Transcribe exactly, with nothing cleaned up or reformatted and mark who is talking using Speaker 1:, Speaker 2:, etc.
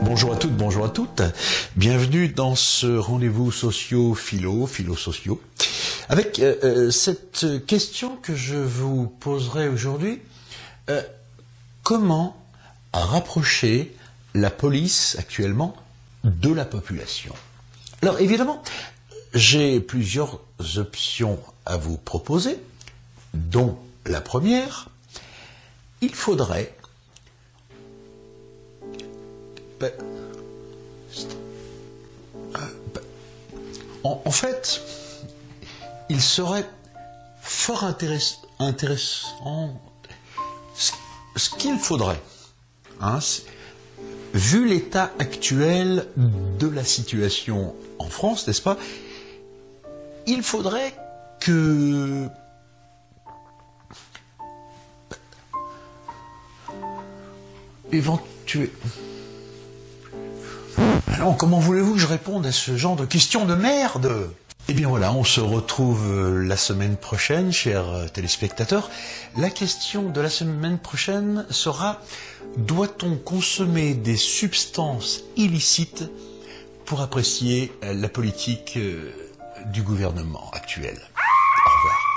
Speaker 1: Bonjour à toutes, bonjour à toutes. Bienvenue dans ce rendez-vous socio-philo, philo-socio, avec euh, cette question que je vous poserai aujourd'hui. Euh, comment rapprocher la police actuellement de la population? Alors évidemment, j'ai plusieurs options à vous proposer, dont la première, il faudrait ben, ben, en, en fait, il serait fort intéress, intéressant, ce, ce qu'il faudrait, hein, vu l'état actuel de la situation en France, n'est-ce pas, il faudrait que éventuellement... Alors, comment voulez-vous que je réponde à ce genre de questions de merde? Eh bien voilà, on se retrouve la semaine prochaine, chers téléspectateurs. La question de la semaine prochaine sera: doit-on consommer des substances illicites pour apprécier la politique du gouvernement actuel? Au revoir.